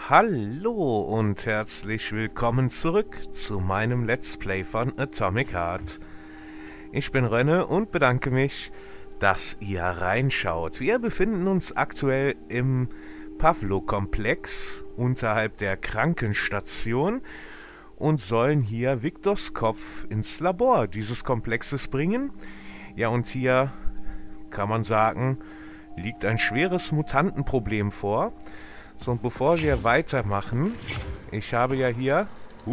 Hallo und herzlich willkommen zurück zu meinem Let's Play von Atomic Heart. Ich bin Rönne und bedanke mich, dass ihr reinschaut. Wir befinden uns aktuell im Pavlo-Komplex unterhalb der Krankenstation und sollen hier Victors Kopf ins Labor dieses Komplexes bringen. Ja, und hier kann man sagen, liegt ein schweres Mutantenproblem vor. So, und bevor wir weitermachen, ich habe ja hier...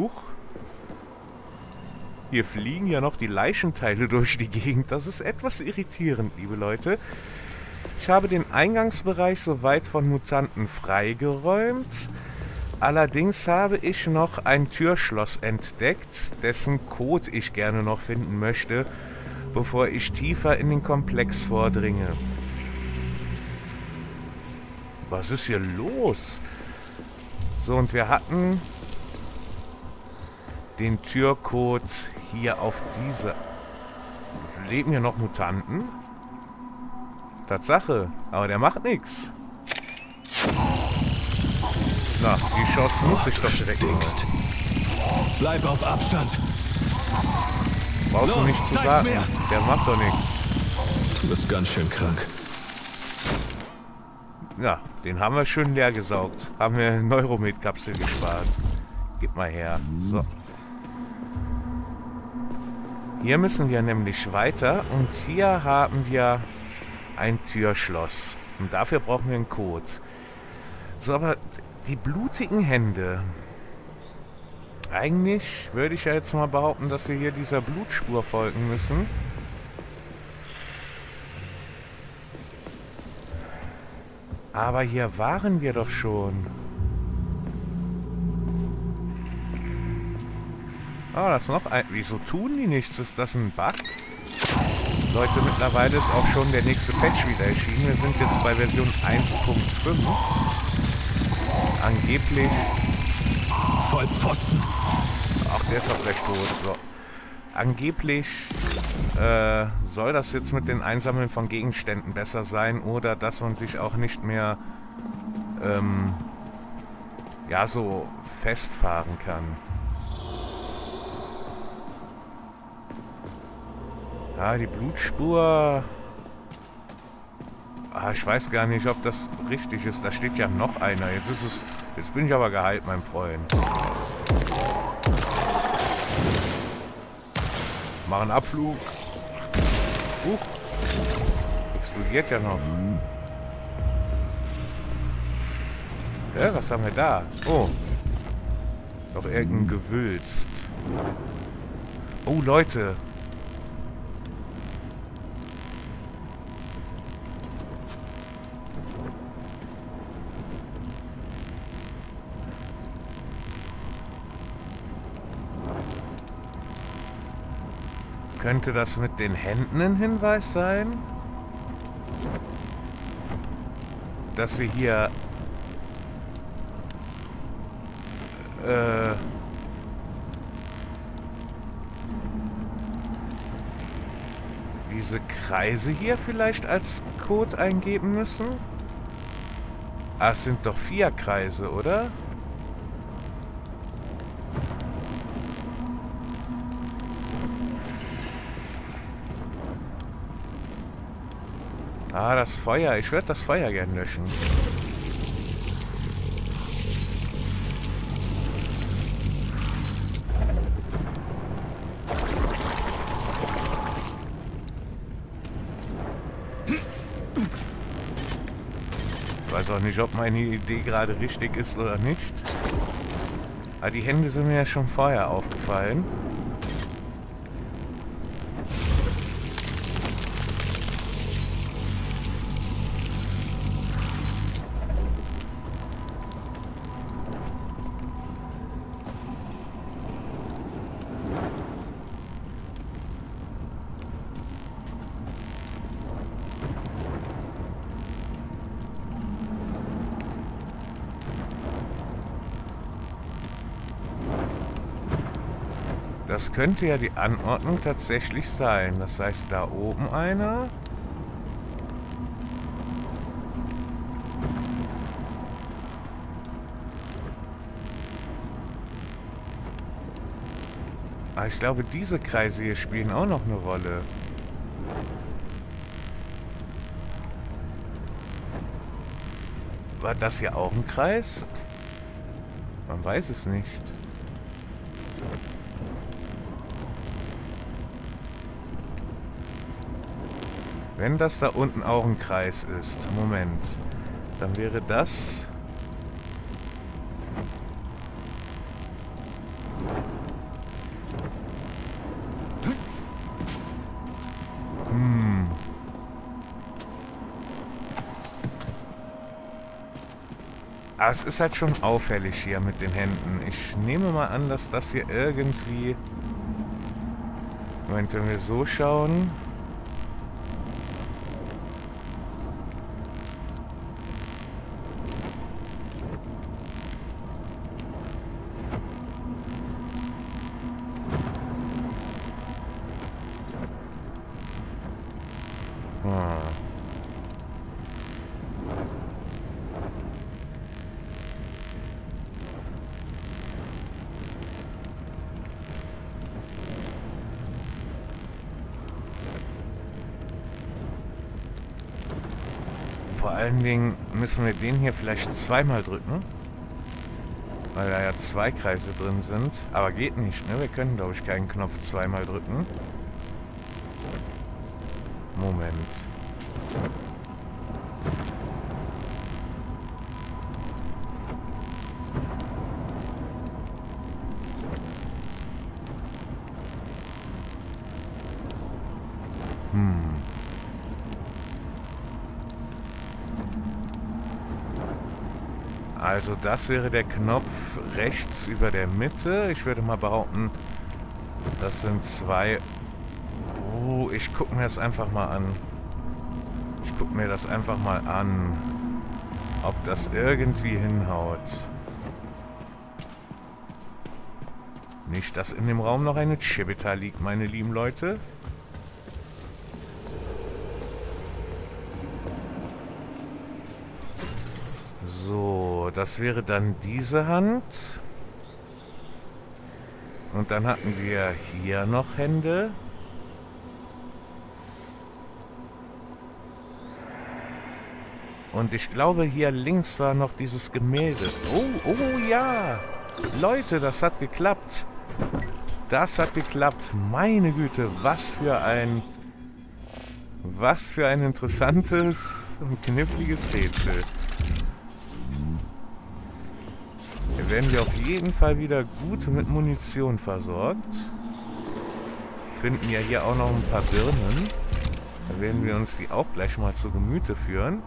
Hier fliegen ja noch die Leichenteile durch die Gegend. Das ist etwas irritierend, liebe Leute. Ich habe den Eingangsbereich soweit von Mutanten freigeräumt. Allerdings habe ich noch ein Türschloss entdeckt, dessen Code ich gerne noch finden möchte, bevor ich tiefer in den Komplex vordringe. Was ist hier los? So, und wir hatten den Türcode hier auf diese... Leben hier noch Mutanten? Tatsache, aber der macht nichts. Na, die Chance nutze ich doch direkt mal. Bleib auf Abstand. Brauchst du nicht zu sagen. Der macht doch nichts. Du bist ganz schön krank. Ja, den haben wir schön leer gesaugt. Haben wir eine Neuromed-Kapsel gespart. Gib mal her. So. Hier müssen wir nämlich weiter. Und hier haben wir ein Türschloss. Und dafür brauchen wir einen Code. So, aber die blutigen Hände. Eigentlich würde ich ja jetzt mal behaupten, dass wir hier dieser Blutspur folgen müssen. Aber hier waren wir doch schon. Ah, das ist noch ein... Wieso tun die nichts? Ist das ein Bug? Leute, mittlerweile ist auch schon der nächste Patch wieder erschienen. Wir sind jetzt bei Version 1.5. Angeblich... Vollpfosten. Ach, der ist doch gleich tot. So. Angeblich soll das jetzt mit den Einsammeln von Gegenständen besser sein oder dass man sich auch nicht mehr ja, so festfahren kann. Ja, die Blutspur... Ah, ich weiß gar nicht, ob das richtig ist. Da steht ja noch einer. Jetzt ist es... Jetzt bin ich aber geheilt, mein Freund. Mach einen Abflug. Explodiert ja noch. Ja, was haben wir da? Oh. Doch irgendein Gewülst. Oh, Leute. Könnte das mit den Händen ein Hinweis sein? Dass sie hier... diese Kreise hier vielleicht als Code eingeben müssen? Ah, es sind doch 4 Kreise, oder? Ah, das Feuer. Ich würde das Feuer gern löschen. Ich weiß auch nicht, ob meine Idee gerade richtig ist oder nicht. Aber die Hände sind mir ja schon vorher aufgefallen. Das könnte ja die Anordnung tatsächlich sein. Das heißt, da oben einer. Aber ich glaube, diese Kreise hier spielen auch noch eine Rolle. War das hier auch ein Kreis? Man weiß es nicht. Wenn das da unten auch ein Kreis ist, Moment, dann wäre das... Aber es ist halt schon auffällig hier mit den Händen. Ich nehme mal an, dass das hier irgendwie... Moment, wenn wir so schauen... Vor allen Dingen müssen wir den hier vielleicht zweimal drücken. Weil da ja 2 Kreise drin sind. Aber geht nicht, ne? Wir können, glaube ich, keinen Knopf zweimal drücken. Moment. Also das wäre der Knopf rechts über der Mitte. Ich würde mal behaupten, das sind 2... Oh, ich gucke mir das einfach mal an. Ich gucke mir das einfach mal an, ob das irgendwie hinhaut. Nicht, dass in dem Raum noch eine Chibita liegt, meine lieben Leute. So, das wäre dann diese Hand. Und dann hatten wir hier noch Hände. Und ich glaube, hier links war noch dieses Gemälde. Oh, oh ja! Leute, das hat geklappt. Das hat geklappt. Meine Güte, was für ein interessantes und kniffliges Rätsel. Hier werden wir auf jeden Fall wieder gut mit Munition versorgt. Finden ja hier auch noch ein paar Birnen. Da werden wir uns die auch gleich mal zu Gemüte führen.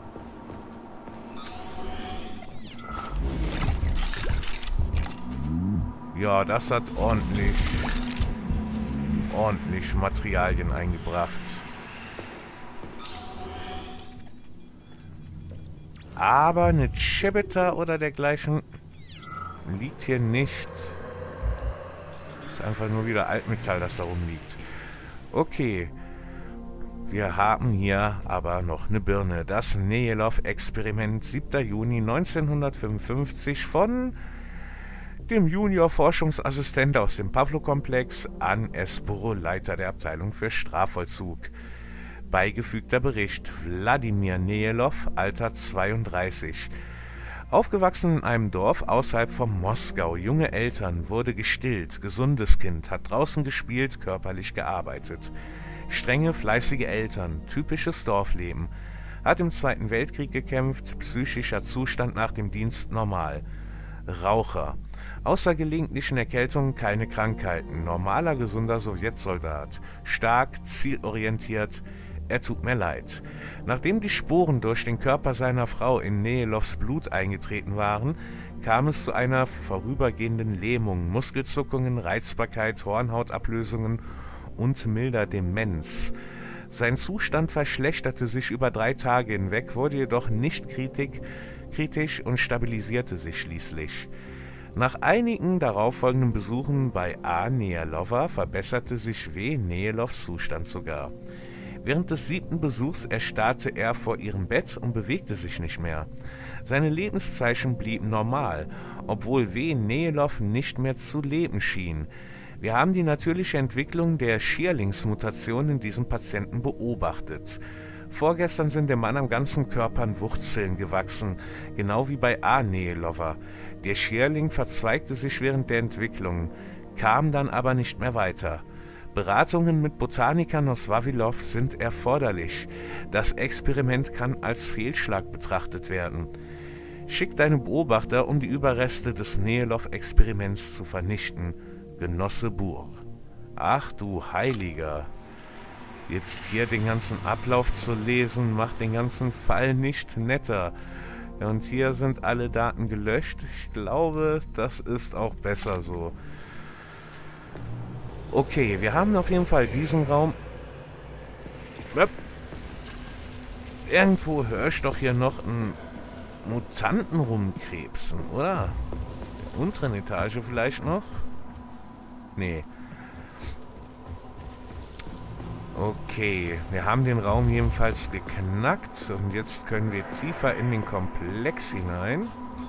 Ja, das hat ordentlich Materialien eingebracht. Aber eine Chibita oder dergleichen liegt hier nicht. Ist einfach nur wieder Altmetall, das da rumliegt. Okay. Wir haben hier aber noch eine Birne. Das Nejelov-Experiment, 7. Juni 1955 von dem Junior-Forschungsassistent aus dem Pavlo-Komplex an Esporo, Leiter der Abteilung für Strafvollzug. Beigefügter Bericht: Wladimir Nejelov, Alter 32. Aufgewachsen in einem Dorf außerhalb von Moskau, junge Eltern, wurde gestillt, gesundes Kind, hat draußen gespielt, körperlich gearbeitet. Strenge, fleißige Eltern, typisches Dorfleben. Hat im Zweiten Weltkrieg gekämpft, psychischer Zustand nach dem Dienst normal. Raucher. Außer gelegentlichen Erkältungen keine Krankheiten. Normaler, gesunder Sowjetsoldat. Stark, zielorientiert. Er tut mir leid. Nachdem die Sporen durch den Körper seiner Frau in Nejelovs Blut eingetreten waren, kam es zu einer vorübergehenden Lähmung, Muskelzuckungen, Reizbarkeit, Hornhautablösungen und milder Demenz. Sein Zustand verschlechterte sich über 3 Tage hinweg, wurde jedoch nicht kritisch und stabilisierte sich schließlich. Nach einigen darauffolgenden Besuchen bei A. Nejelova verbesserte sich W. Nejelovs Zustand sogar. Während des 7. Besuchs erstarrte er vor ihrem Bett und bewegte sich nicht mehr. Seine Lebenszeichen blieben normal, obwohl W. Nejelov nicht mehr zu leben schien. Wir haben die natürliche Entwicklung der Schierlingsmutation in diesem Patienten beobachtet. Vorgestern sind dem Mann am ganzen Körper Wurzeln gewachsen, genau wie bei A. Nehelova. Der Schierling verzweigte sich während der Entwicklung, kam dann aber nicht mehr weiter. Beratungen mit Botanikern aus Vavilov sind erforderlich. Das Experiment kann als Fehlschlag betrachtet werden. Schick deine Beobachter, um die Überreste des Nehelov-Experiments zu vernichten. Genosse Bur. Ach du Heiliger. Jetzt hier den ganzen Ablauf zu lesen, macht den ganzen Fall nicht netter. Und hier sind alle Daten gelöscht. Ich glaube, das ist auch besser so. Okay, wir haben auf jeden Fall diesen Raum. Irgendwo höre ich doch hier noch einen Mutanten rumkrebsen, oder? In der unteren Etage vielleicht noch? Nee. Okay, wir haben den Raum jedenfalls geknackt und jetzt können wir tiefer in den Komplex hinein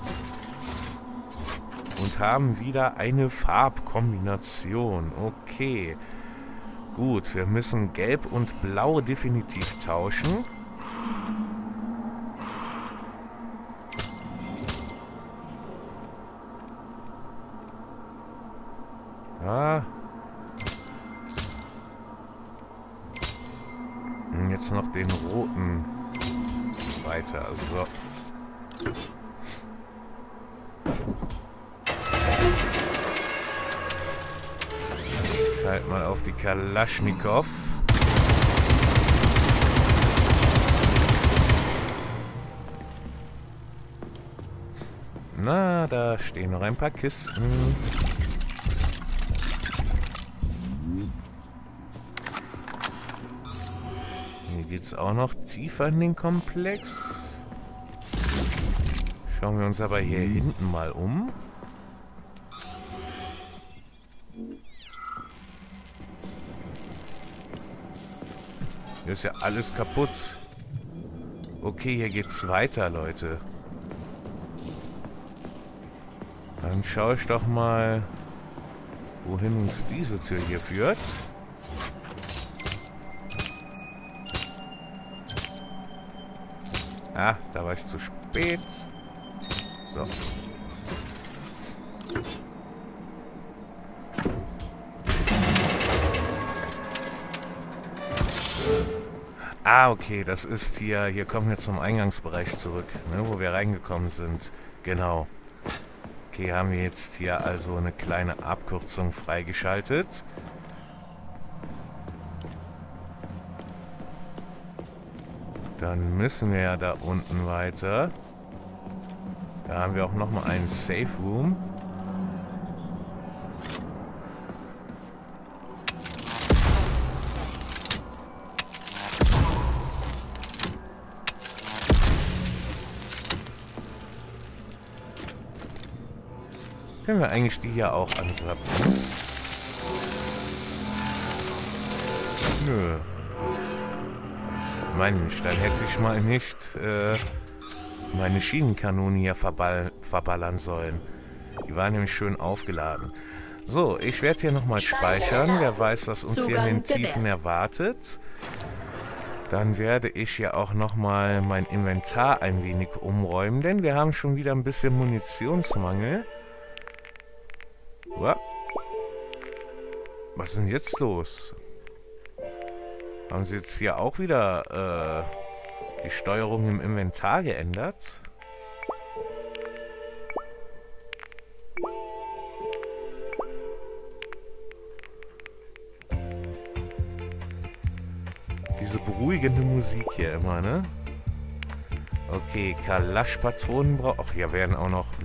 und haben wieder eine Farbkombination. Okay, gut, wir müssen Gelb und Blau definitiv tauschen. Ja. Und jetzt noch den roten weiter. So. Halt mal auf die Kalaschnikow. Na, da stehen noch ein paar Kisten. Hier geht's auch noch tiefer in den Komplex. Schauen wir uns aber hier hinten mal um. Hier ist ja alles kaputt. Okay, hier geht's weiter, Leute. Dann schaue ich doch mal, wohin uns diese Tür hier führt. Ah, da war ich zu spät. So. Ah, okay, das ist hier. Hier kommen wir zum Eingangsbereich zurück, ne, wo wir reingekommen sind. Genau. Okay, haben wir jetzt hier also eine kleine Abkürzung freigeschaltet. Dann müssen wir ja da unten weiter. Da haben wir auch nochmal einen Safe Room. Können wir eigentlich die hier auch ansappen? Nö. Mensch, dann hätte ich mal nicht meine Schienenkanone hier verballern sollen. Die war nämlich schön aufgeladen. So, ich werde hier nochmal speichern. Wer weiß, was uns hier in den Tiefen erwartet. Dann werde ich hier auch nochmal mein Inventar ein wenig umräumen, denn wir haben schon wieder ein bisschen Munitionsmangel. Was ist denn jetzt los? Haben sie jetzt hier auch wieder die Steuerung im Inventar geändert? Diese beruhigende Musik hier immer, ne? Okay, Kalasch-Patronen braucht... Ach, hier werden auch noch...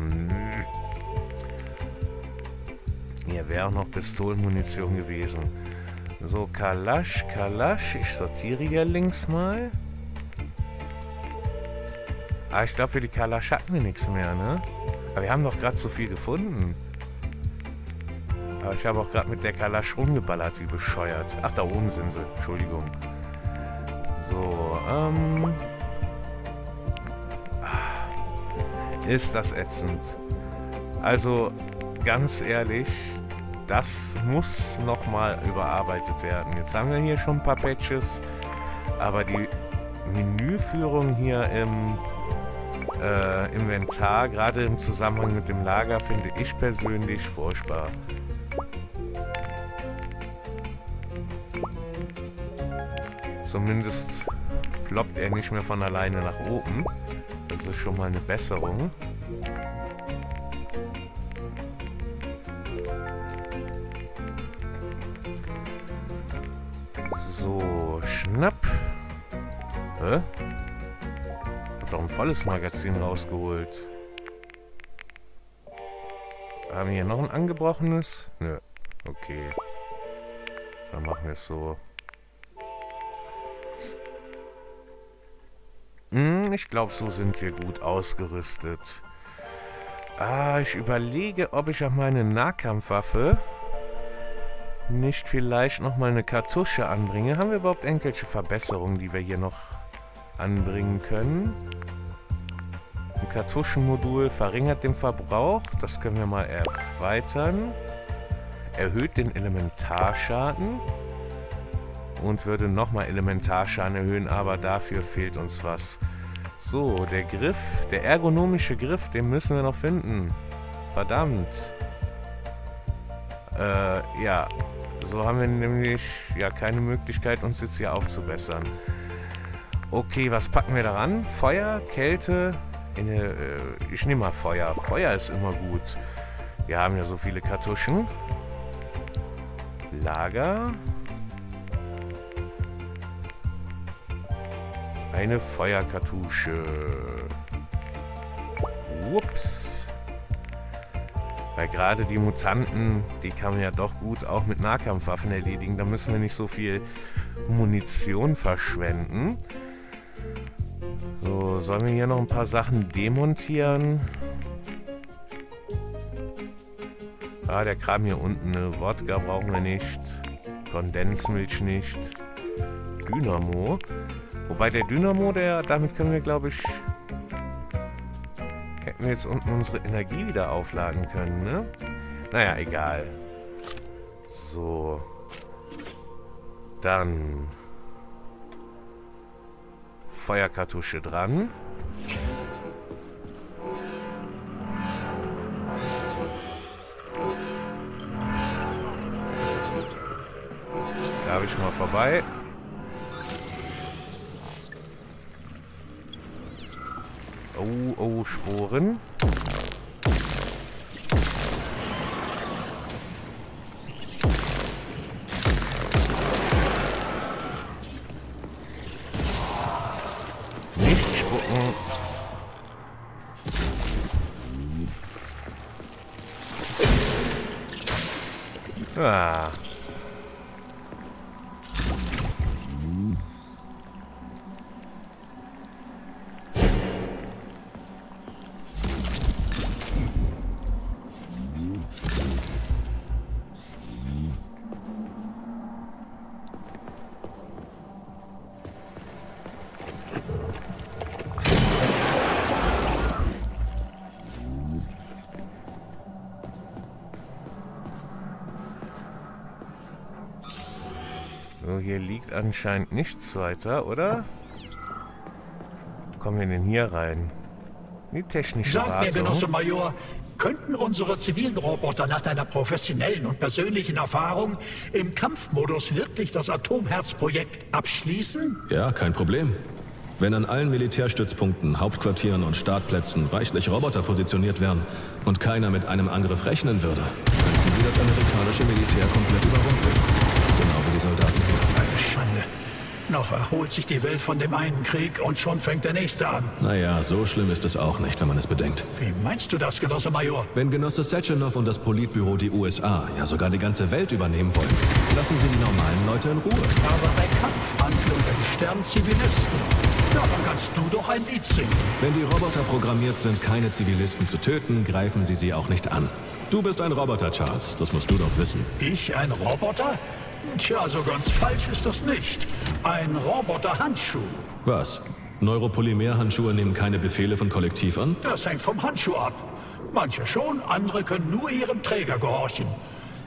Hier wäre auch noch Pistolenmunition gewesen. So, Kalasch. Ich sortiere hier links mal. Ah, ich glaube, für die Kalasch hatten wir nichts mehr, ne? Aber wir haben doch gerade so viel gefunden. Aber ich habe auch gerade mit der Kalasch rumgeballert, wie bescheuert. Ach, da oben sind sie. Entschuldigung. So, Ist das ätzend. Also, ganz ehrlich, das muss nochmal überarbeitet werden. Jetzt haben wir hier schon ein paar Patches, aber die Menüführung hier im Inventar, gerade im Zusammenhang mit dem Lager, finde ich persönlich furchtbar. Zumindest ploppt er nicht mehr von alleine nach oben. Das ist schon mal eine Besserung. So, schnapp. Hä? Hab doch ein volles Magazin rausgeholt. Haben wir hier noch ein angebrochenes? Nö. Okay. Dann machen wir es so. Ich glaube, so sind wir gut ausgerüstet. Ich überlege, ob ich auch meine Nahkampfwaffe nicht vielleicht nochmal eine Kartusche anbringe. Haben wir überhaupt irgendwelche Verbesserungen, die wir hier noch anbringen können? Ein Kartuschenmodul verringert den Verbrauch. Das können wir mal erweitern. Erhöht den Elementarschaden. Und würde nochmal Elementarschaden erhöhen, aber dafür fehlt uns was. So, der Griff, der ergonomische Griff, den müssen wir noch finden. Verdammt. Ja, so haben wir nämlich ja keine Möglichkeit, uns jetzt hier aufzubessern. Okay, was packen wir daran? Feuer, Kälte, ich nehme mal Feuer. Feuer ist immer gut. Wir haben ja so viele Kartuschen. Lager. Eine Feuerkartusche. Ups. Weil gerade die Mutanten, die kann man ja doch gut auch mit Nahkampfwaffen erledigen. Da müssen wir nicht so viel Munition verschwenden. So, sollen wir hier noch ein paar Sachen demontieren? Ah, der Kram hier unten. Ne? Wodka brauchen wir nicht. Kondensmilch nicht. Dynamo. Wobei der Dynamo, damit können wir, glaube ich, hätten wir jetzt unten unsere Energie wieder aufladen können, ne? Naja, egal. So. Dann Feuerkartusche dran. Da habe ich mal vorbei. Oh, Sporen. Nicht spucken. Ah. So, hier liegt anscheinend nichts weiter, oder? Wo kommen wir denn hier rein? Die technische Wartung. Sag mir, Genosse Major, könnten unsere zivilen Roboter nach deiner professionellen und persönlichen Erfahrung im Kampfmodus wirklich das Atomherzprojekt abschließen? Ja, kein Problem. Wenn an allen Militärstützpunkten, Hauptquartieren und Startplätzen reichlich Roboter positioniert wären und keiner mit einem Angriff rechnen würde, könnten sie das amerikanische Militär komplett überrumpeln. Genau wie die Soldaten hier. Eine Schande. Noch erholt sich die Welt von dem einen Krieg und schon fängt der nächste an. Naja, so schlimm ist es auch nicht, wenn man es bedenkt. Wie meinst du das, Genosse Major? Wenn Genosse Sechenov und das Politbüro die USA, ja sogar die ganze Welt übernehmen wollen, lassen sie die normalen Leute in Ruhe. Aber bei Kampfhandlungen sterben Zivilisten. Davon kannst du doch ein Lied singen. Wenn die Roboter programmiert sind, keine Zivilisten zu töten, greifen sie auch nicht an. Du bist ein Roboter, Charles. Das musst du doch wissen. Ich ein Roboter? Tja, so ganz falsch ist das nicht. Ein Roboter-Handschuh. Was? Neuropolymer-Handschuhe nehmen keine Befehle von Kollektiv an? Das hängt vom Handschuh ab. Manche schon, andere können nur ihrem Träger gehorchen.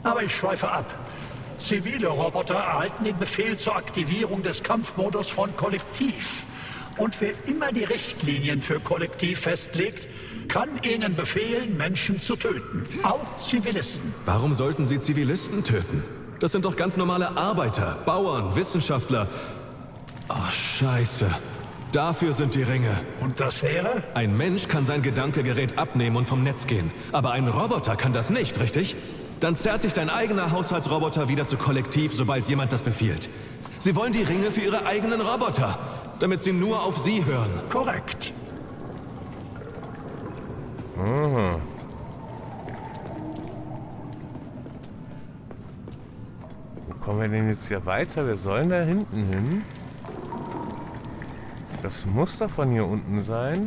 Aber ich schweife ab. Zivile Roboter erhalten den Befehl zur Aktivierung des Kampfmodus von Kollektiv. Und wer immer die Richtlinien für Kollektiv festlegt, kann ihnen befehlen, Menschen zu töten. Auch Zivilisten. Warum sollten sie Zivilisten töten? Das sind doch ganz normale Arbeiter, Bauern, Wissenschaftler. Oh, Scheiße. Dafür sind die Ringe. Und das wäre? Ein Mensch kann sein Gedankegerät abnehmen und vom Netz gehen. Aber ein Roboter kann das nicht, richtig? Dann zerrt dich dein eigener Haushaltsroboter wieder zu Kollektiv, sobald jemand das befiehlt. Sie wollen die Ringe für ihre eigenen Roboter, damit sie nur auf sie hören. Korrekt. Mhm. Wo kommen wir denn jetzt hier weiter? Wir sollen da hinten hin. Das muss doch von hier unten sein.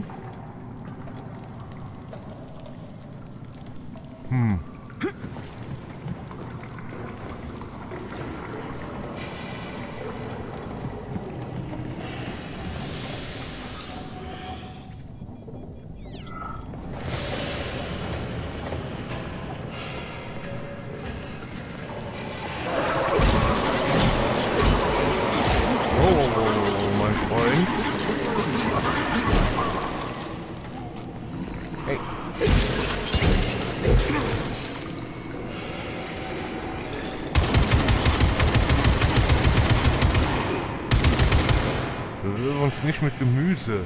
Uns nicht mit Gemüse.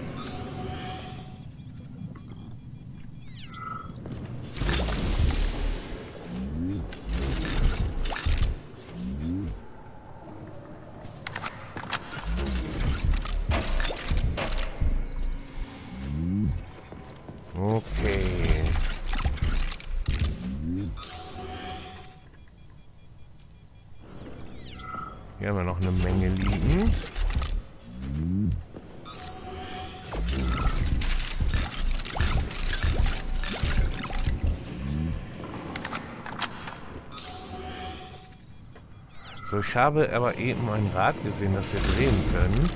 Okay. Hier haben wir noch eine Menge liegen. So, ich habe aber eben ein Rad gesehen, das wir drehen können.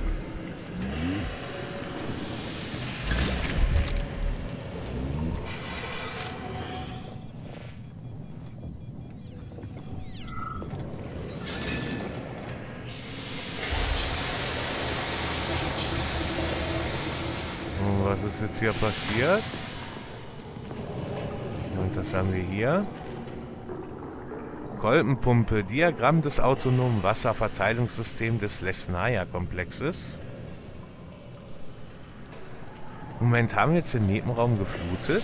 Und was ist jetzt hier passiert? Und das haben wir hier. Kolbenpumpe, Diagramm des autonomen Wasserverteilungssystems des Lesnaya-Komplexes. Moment, haben wir jetzt den Nebenraum geflutet?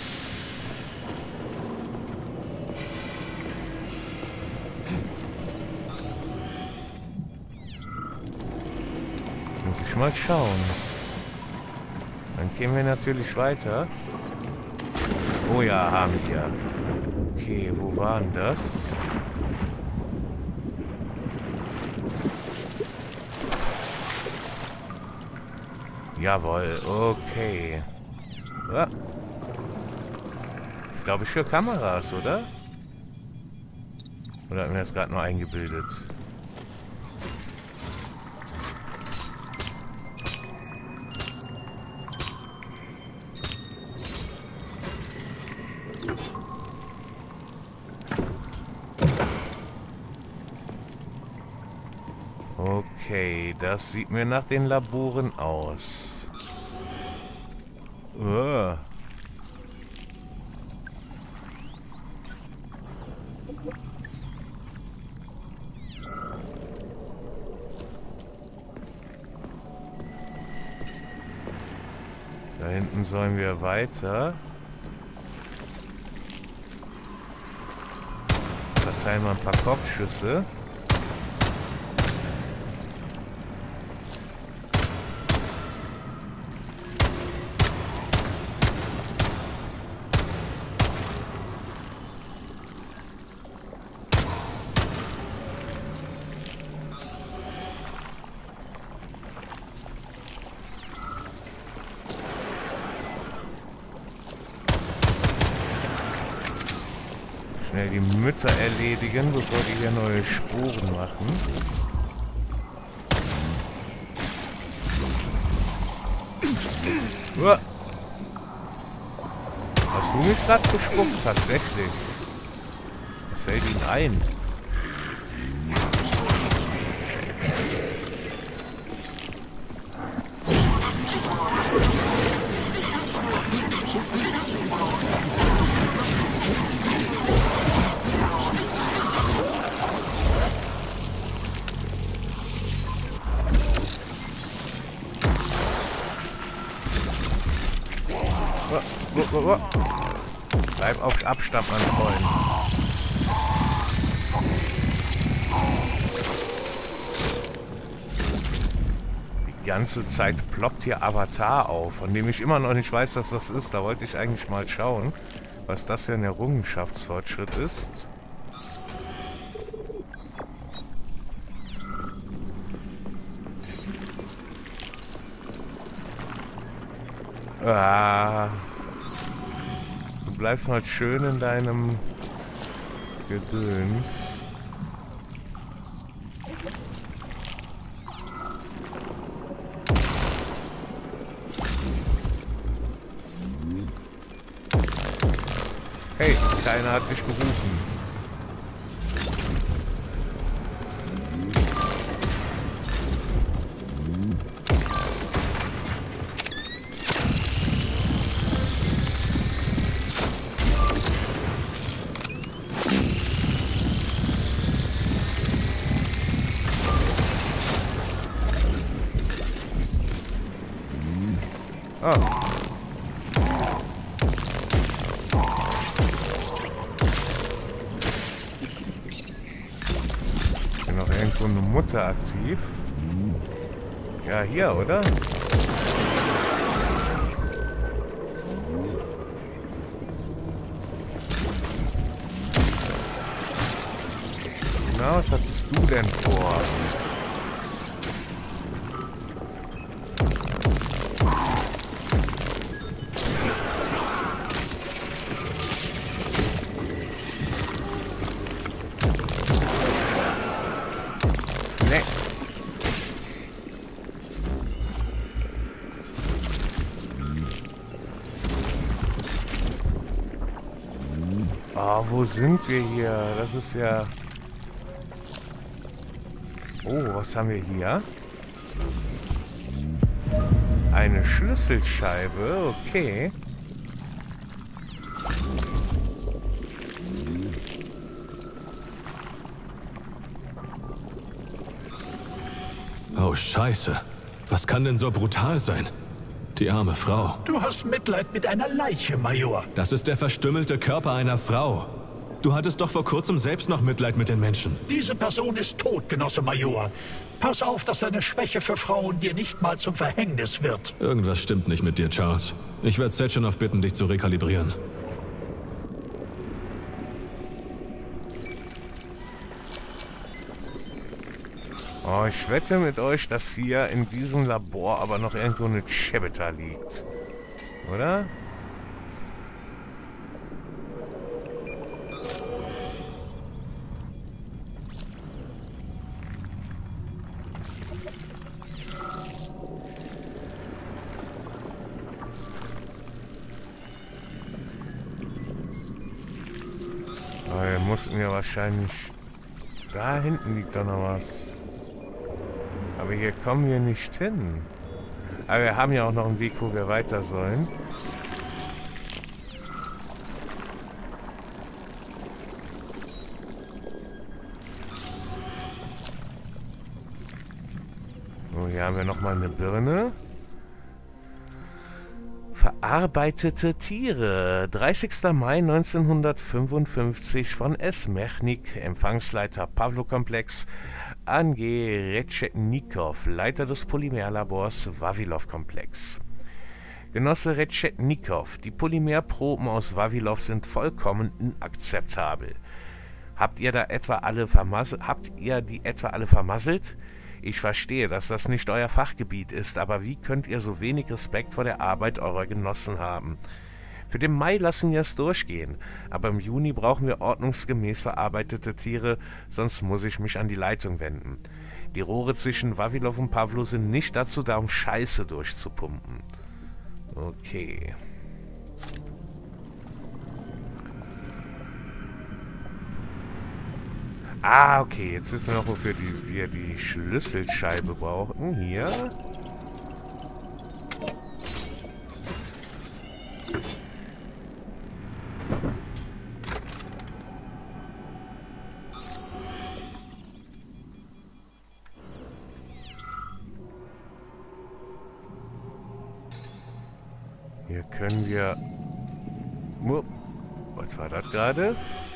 Muss ich mal schauen. Dann gehen wir natürlich weiter. Oh ja, haben wir. Okay, wo war denn das? Jawohl, okay. Ja. Ich glaube, für Kameras, oder? Oder hat mir das gerade nur eingebildet? Okay, das sieht mir nach den Laboren aus. Da hinten sollen wir weiter. Verteilen wir ein paar Kopfschüsse. Schnell die Mütter erledigen, bevor die hier neue Spuren machen. Uah. Hast du mich gerade gespuckt? Tatsächlich. Was fällt ihm ein? Bleib auf Abstand, mein Freund. Die ganze Zeit ploppt hier Avatar auf, von dem ich immer noch nicht weiß, was das ist. Da wollte ich eigentlich mal schauen, was das für ein Errungenschaftsfortschritt ist. Ah. Du bleibst mal schön in deinem Gedöns. Hey, keiner hat dich gerufen. Oh. Ist noch irgendwo eine Mutter aktiv? Ja, hier, oder? Na, was hattest du denn vor? Oh, wo sind wir hier? Das ist ja... Oh, was haben wir hier? Eine Schlüsselscheibe, okay. Oh, Scheiße. Was kann denn so brutal sein? Die arme Frau. Du hast Mitleid mit einer Leiche, Major. Das ist der verstümmelte Körper einer Frau. Du hattest doch vor kurzem selbst noch Mitleid mit den Menschen. Diese Person ist tot, Genosse Major. Pass auf, dass deine Schwäche für Frauen dir nicht mal zum Verhängnis wird. Irgendwas stimmt nicht mit dir, Charles. Ich werde Sechenov bitten, dich zu rekalibrieren. Oh, ich wette mit euch, dass hier in diesem Labor aber noch irgendwo eine Chebeta liegt. Oder? Oh, wir mussten ja wahrscheinlich... Da hinten liegt doch noch was. Aber hier kommen wir nicht hin. Aber wir haben ja auch noch einen Weg, wo wir weiter sollen. So, hier haben wir nochmal eine Birne. Verarbeitete Tiere. 30. Mai 1955 von S. Mechnik, Empfangsleiter Pawlo-Komplex, an G. Retschetnikow, Leiter des Polymerlabors Wawilov-Komplex. Genosse Retschetnikow, die Polymerproben aus Wawilov sind vollkommen inakzeptabel. Habt ihr die etwa alle vermasselt? Ich verstehe, dass das nicht euer Fachgebiet ist, aber wie könnt ihr so wenig Respekt vor der Arbeit eurer Genossen haben? Für den Mai lassen wir es durchgehen, aber im Juni brauchen wir ordnungsgemäß verarbeitete Tiere, sonst muss ich mich an die Leitung wenden. Die Rohre zwischen Wawilov und Pawlo sind nicht dazu da, um Scheiße durchzupumpen. Okay. Ah, okay. Jetzt wissen wir noch, wofür wir die Schlüsselscheibe brauchen. Hier. Hier können wir... Was war das gerade?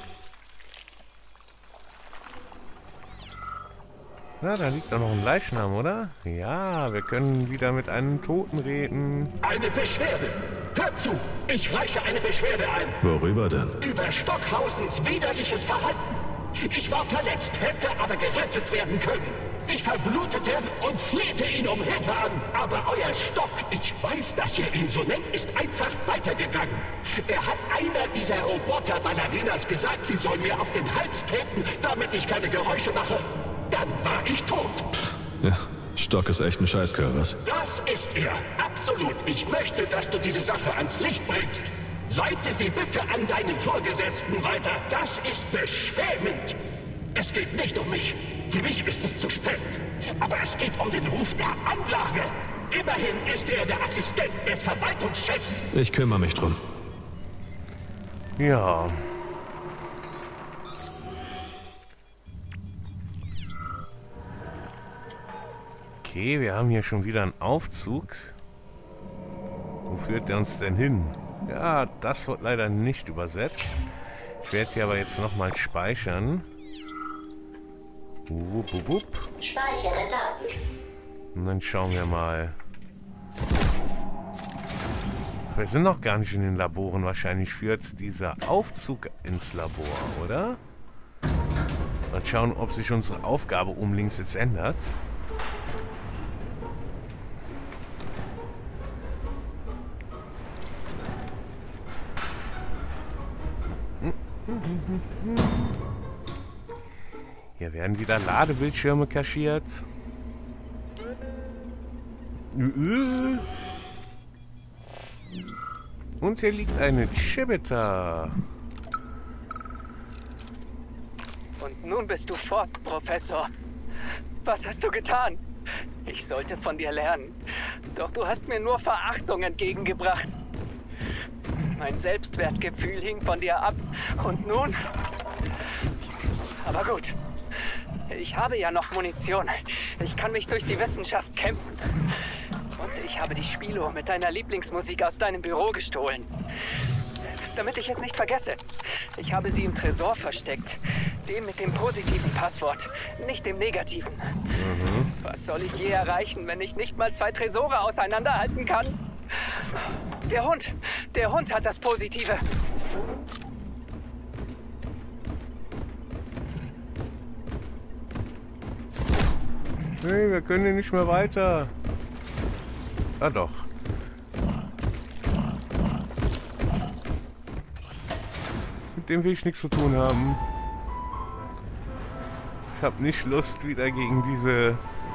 Na, da liegt doch noch ein Leichnam, oder? Ja, wir können wieder mit einem Toten reden. Eine Beschwerde. Hört zu, ich reiche eine Beschwerde ein. Worüber denn? Über Stockhausens widerliches Verhalten. Ich war verletzt, hätte aber gerettet werden können. Ich verblutete und flehte ihn um Hilfe an. Aber euer Stock, ich weiß, dass ihr ihn so nennt, ist einfach weitergegangen. Er hat einer dieser Roboter-Ballerinas gesagt, sie soll mir auf den Hals treten, damit ich keine Geräusche mache. Dann war ich tot. Ja, Stock ist echt ein Scheißkerl, was? Das ist er. Absolut. Ich möchte, dass du diese Sache ans Licht bringst. Leite sie bitte an deinen Vorgesetzten weiter. Das ist beschämend. Es geht nicht um mich. Für mich ist es zu spät. Aber es geht um den Ruf der Anlage. Immerhin ist er der Assistent des Verwaltungschefs. Ich kümmere mich drum. Ja. Okay, wir haben hier schon wieder einen Aufzug. Wo führt der uns denn hin? Ja, das wird leider nicht übersetzt. Ich werde sie aber jetzt nochmal speichern. Wupp, wupp, wupp. Speichere Daten. Und dann schauen wir mal. Wir sind noch gar nicht in den Laboren. Wahrscheinlich führt dieser Aufzug ins Labor, oder? Mal schauen, ob sich unsere Aufgabe oben links jetzt ändert. Hier werden wieder Ladebildschirme kaschiert. Und hier liegt eine Chibita. Und nun bist du fort, Professor. Was hast du getan? Ich sollte von dir lernen. Doch du hast mir nur Verachtung entgegengebracht. Mein Selbstwertgefühl hing von dir ab. Und nun? Aber gut. Ich habe ja noch Munition. Ich kann mich durch die Wissenschaft kämpfen. Und ich habe die Spieluhr mit deiner Lieblingsmusik aus deinem Büro gestohlen. Damit ich es nicht vergesse. Ich habe sie im Tresor versteckt. Dem mit dem positiven Passwort, nicht dem negativen. Was soll ich je erreichen, wenn ich nicht mal 2 Tresore auseinanderhalten kann? Der Hund hat das Positive. Hey, wir können hier nicht mehr weiter. Ah, doch. Mit dem will ich nichts zu tun haben. Ich habe nicht Lust, wieder gegen diese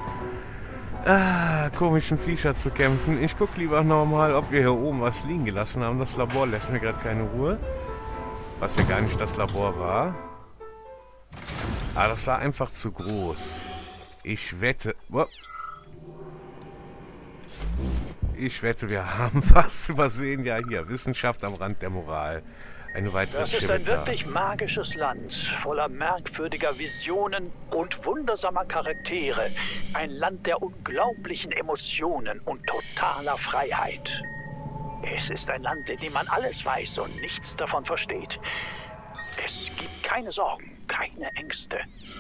komischen Viecher zu kämpfen. Ich gucke lieber nochmal, ob wir hier oben was liegen gelassen haben. Das Labor lässt mir gerade keine Ruhe. Was ja gar nicht das Labor war. Aber das war einfach zu groß. Ich wette... Ich wette, wir haben was übersehen. Ja, hier. Wissenschaft am Rand der Moral. Eine weitere Das ist ein Chibita. wirklich magisches Land, voller merkwürdiger Visionen und wundersamer Charaktere. Ein Land der unglaublichen Emotionen und totaler Freiheit. Es ist ein Land, in dem man alles weiß und nichts davon versteht. Es gibt keine Sorgen, keine Ängste.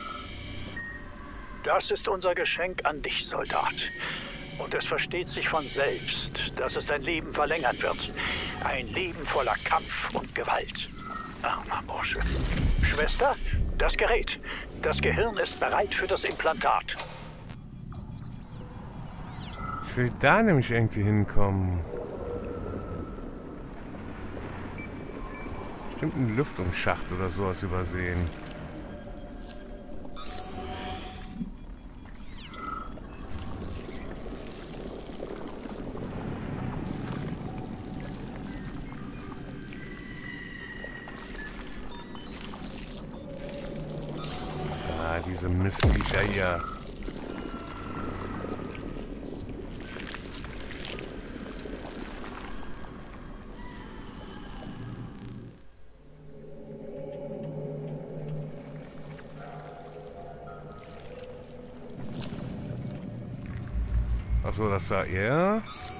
Das ist unser Geschenk an dich, Soldat. Und es versteht sich von selbst, dass es dein Leben verlängern wird. Ein Leben voller Kampf und Gewalt. Armer Bursche. Schwester, das Gerät. Das Gehirn ist bereit für das Implantat. Ich will da nämlich irgendwie hinkommen. Bestimmt einen Lüftungsschacht oder sowas übersehen. diese Mistviecher hier. Achso, das war er.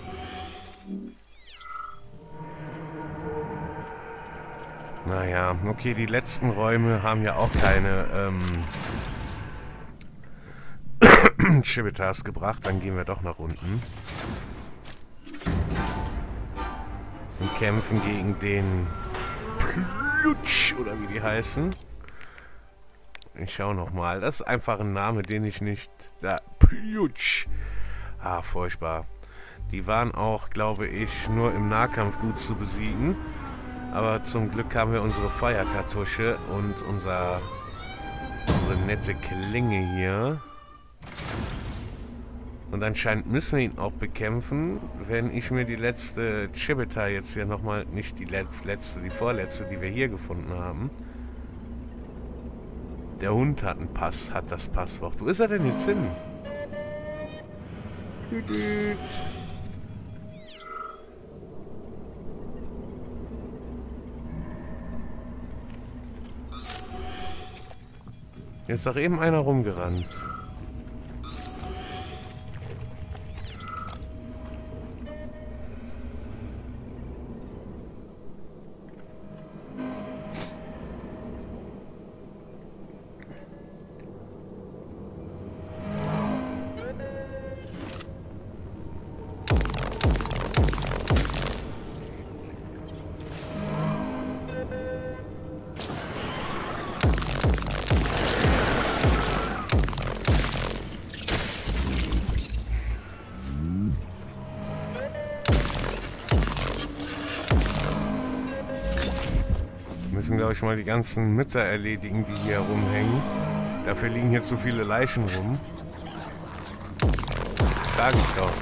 Naja, okay, die letzten Räume haben ja auch keine Chibitas gebracht. Dann gehen wir doch nach unten. Und kämpfen gegen den Plutsch, oder wie die heißen. Ich schau nochmal. Das ist einfach ein Name, den ich nicht... Da, Plutsch. Ah, furchtbar. Die waren auch, glaube ich, nur im Nahkampf gut zu besiegen. Aber zum Glück haben wir unsere Feuerkartusche und unsere nette Klinge hier. Und anscheinend müssen wir ihn auch bekämpfen, wenn ich mir die letzte Chibita jetzt hier nochmal, nicht die letzte, die vorletzte, die wir hier gefunden haben. Der Hund hat einen Pass, hat das Passwort. Wo ist er denn jetzt hin? Hier ist doch eben einer rumgerannt. Wir müssen, glaube ich, mal die ganzen Mütter erledigen, die hier rumhängen. Dafür liegen hier zu viele Leichen rum. Sag ich doch.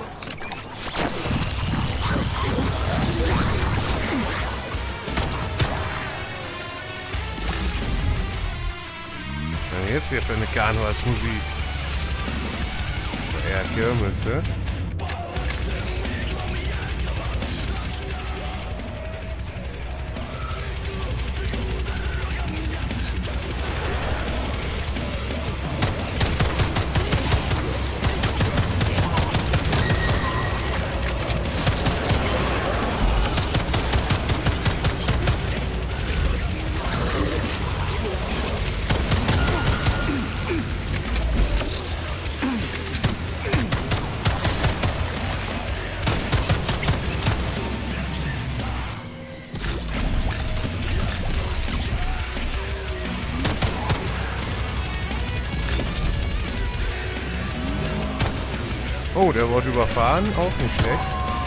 Was ist jetzt hier für eine Karnevalsmusik? Eher Kirmesse. Oh, der wurde überfahren, auch nicht schlecht.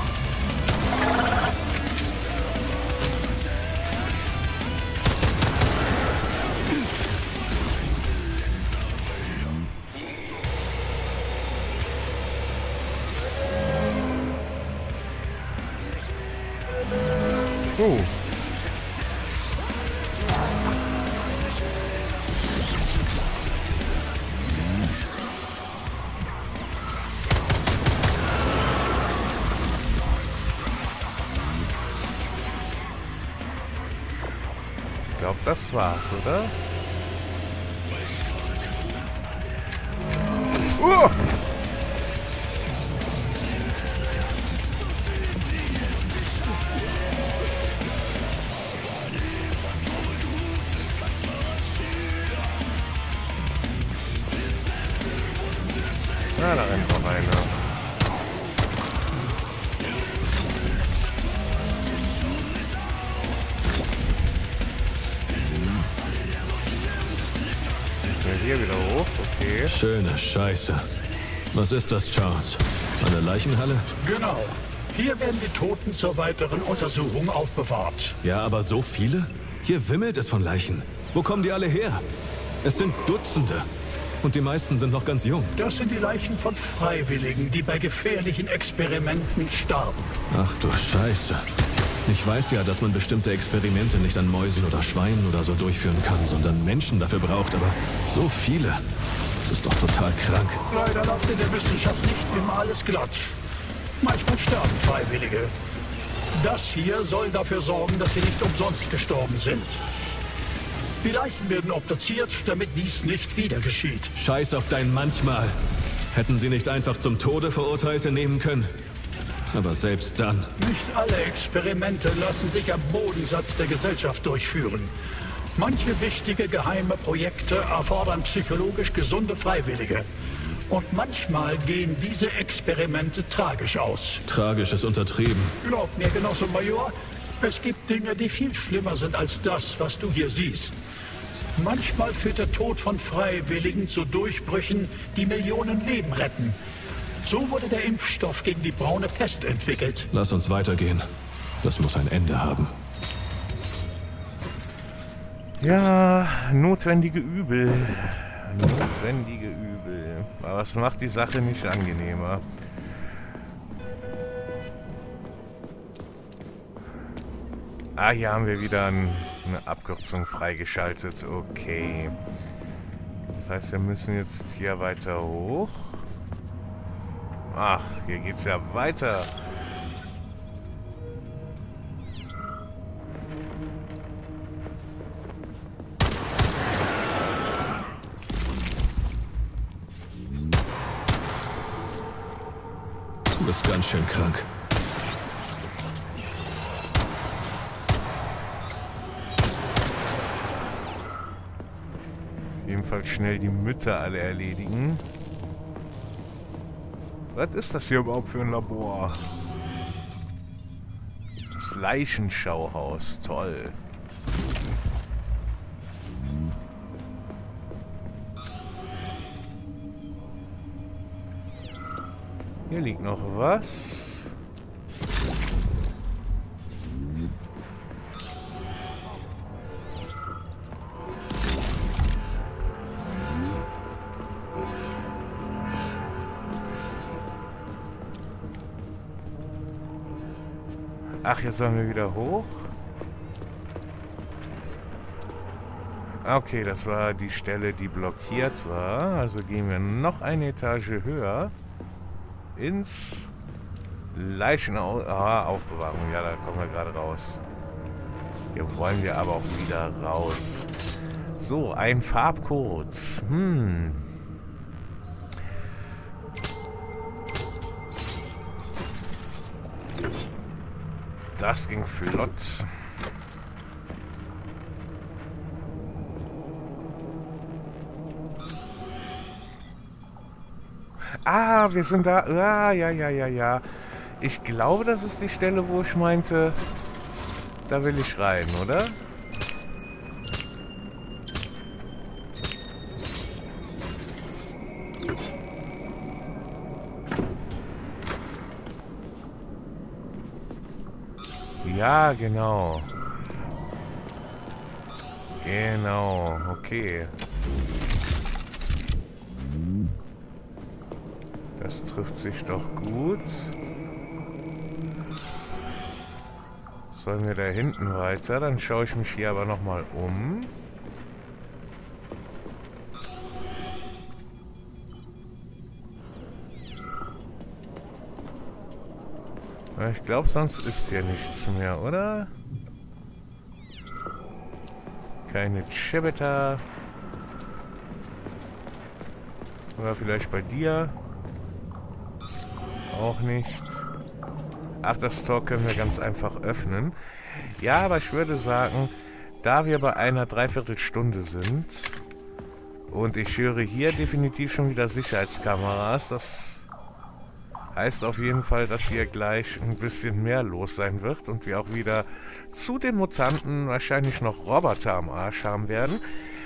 Oh. Ich glaube, das war's, oder? Na, da rennt noch einer. Hier wieder hoch, okay. Schöne Scheiße. Was ist das, Charles? Eine Leichenhalle? Genau. Hier werden die Toten zur weiteren Untersuchung aufbewahrt. Ja, aber so viele? Hier wimmelt es von Leichen. Wo kommen die alle her? Es sind Dutzende. Und die meisten sind noch ganz jung. Das sind die Leichen von Freiwilligen, die bei gefährlichen Experimenten starben. Ach du Scheiße. Ich weiß ja, dass man bestimmte Experimente nicht an Mäusen oder Schweinen oder so durchführen kann, sondern Menschen dafür braucht, aber so viele. Das ist doch total krank. Leider läuft in der Wissenschaft nicht immer alles glatt. Manchmal sterben Freiwillige. Das hier soll dafür sorgen, dass sie nicht umsonst gestorben sind. Die Leichen werden obduziert, damit dies nicht wieder geschieht. Scheiß auf dein Manchmal. Hätten sie nicht einfach zum Tode Verurteilte nehmen können? Aber selbst dann. Nicht alle Experimente lassen sich am Bodensatz der Gesellschaft durchführen. Manche wichtige geheime Projekte erfordern psychologisch gesunde Freiwillige. Und manchmal gehen diese Experimente tragisch aus. Tragisch ist untertrieben. Glaub mir, Genosse Major, es gibt Dinge, die viel schlimmer sind als das, was du hier siehst. Manchmal führt der Tod von Freiwilligen zu Durchbrüchen, die Millionen Leben retten. So wurde der Impfstoff gegen die braune Pest entwickelt. Lass uns weitergehen. Das muss ein Ende haben. Ja, notwendige Übel. Notwendige Übel. Aber es macht die Sache nicht angenehmer. Ah, hier haben wir wieder eine Abkürzung freigeschaltet. Okay. Das heißt, wir müssen jetzt hier weiter hoch. Ach, hier geht's ja weiter. Du bist ganz schön krank. Jedenfalls schnell die Mütter alle erledigen. Was ist das hier überhaupt für ein Labor? Das Leichenschauhaus. Toll. Hier liegt noch was. Ach, jetzt sollen wir wieder hoch. Okay, das war die Stelle, die blockiert war. Also gehen wir noch eine Etage höher. Ins Leichenhaus. Ah, Aufbewahrung. Ja, da kommen wir gerade raus. Hier wollen wir aber auch wieder raus. So, ein Farbcode. Das ging flott. Ah, wir sind da. Ah, ja. Ich glaube, das ist die Stelle, wo ich meinte, da will ich rein, oder? Ja, genau. Genau, okay. Das trifft sich doch gut. Sollen wir da hinten weiter? Dann schaue ich mich hier aber nochmal um. Ich glaube, sonst ist hier nichts mehr, oder? Keine Chibeta. Oder vielleicht bei dir? Auch nicht. Ach, das Tor können wir ganz einfach öffnen. Ja, aber ich würde sagen, da wir bei einer Dreiviertelstunde sind und ich höre hier definitiv schon wieder Sicherheitskameras, das heißt auf jeden Fall, dass hier gleich ein bisschen mehr los sein wird und wir auch wieder zu den Mutanten wahrscheinlich noch Roboter am Arsch haben werden.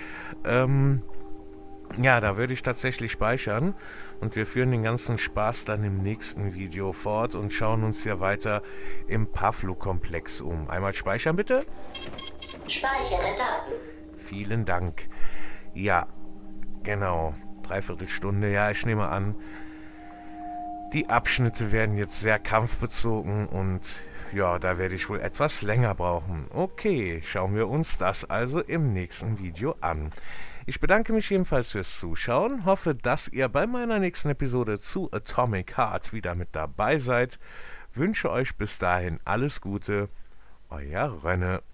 Ja, da würde ich tatsächlich speichern und wir führen den ganzen Spaß dann im nächsten Video fort und schauen uns hier weiter im Pavlo-Komplex um. Einmal speichern, bitte. Speichere Daten. Vielen Dank. Ja, genau. Dreiviertelstunde. Ja, ich nehme an, die Abschnitte werden jetzt sehr kampfbezogen und ja, da werde ich wohl etwas länger brauchen. Okay, schauen wir uns das also im nächsten Video an. Ich bedanke mich jedenfalls fürs Zuschauen, hoffe, dass ihr bei meiner nächsten Episode zu Atomic Heart wieder mit dabei seid. Wünsche euch bis dahin alles Gute, euer Rönne.